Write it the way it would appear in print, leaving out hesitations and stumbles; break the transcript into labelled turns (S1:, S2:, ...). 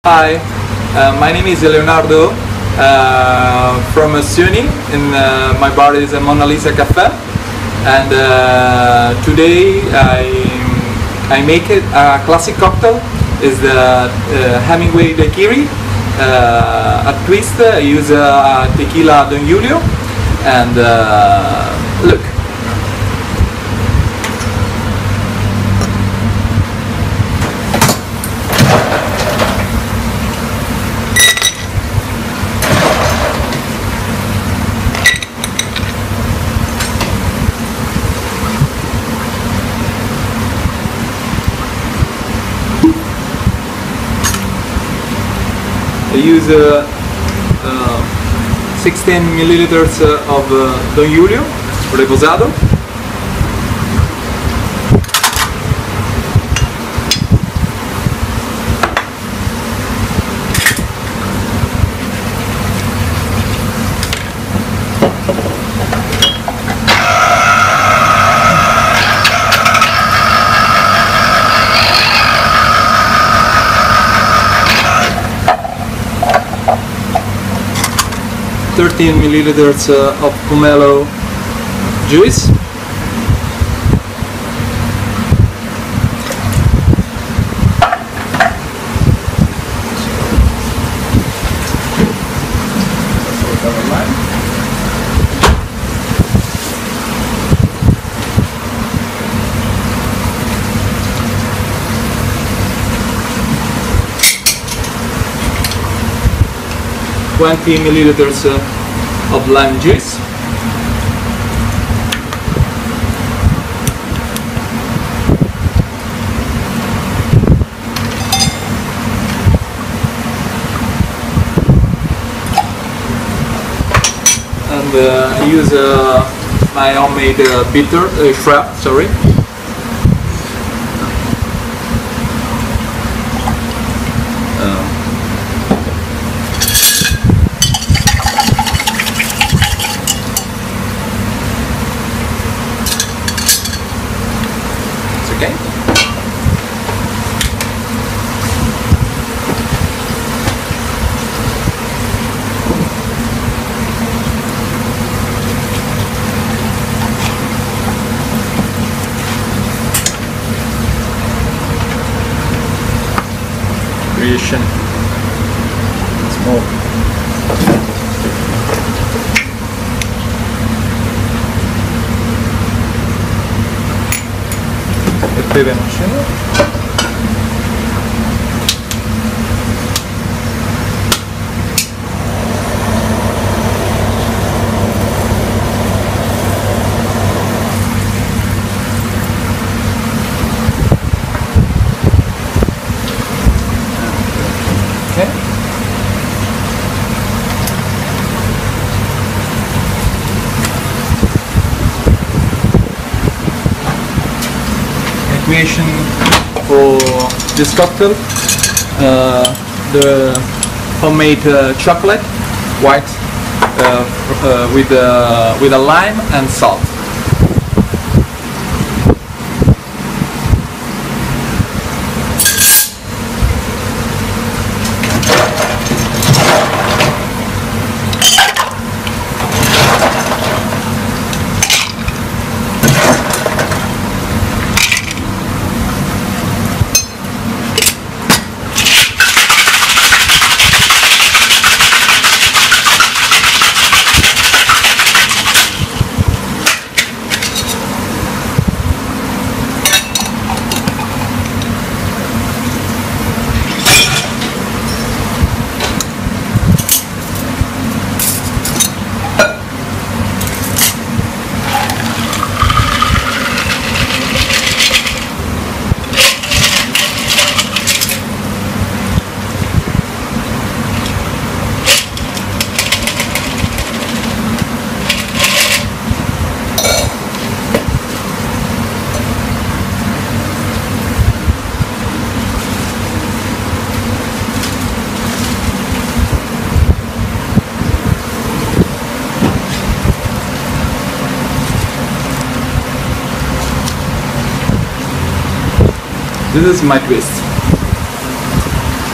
S1: Hi, my name is Leonardo from SUNY, and my bar is a Mona Lisa Cafe, and today I make it a classic cocktail. Is the Hemingway Daiquiri. A twist. I use tequila Don Julio, and look. I use 16 milliliters of Don Julio reposado. Thirteen milliliters of pomelo juice. Twenty milliliters of lime juice. And I use my homemade bitter shrub, sorry. Okay. Creation. Small. Pepe machine. Okay. Creation for this cocktail, the homemade chocolate, white with a lime and salt. This is my twist.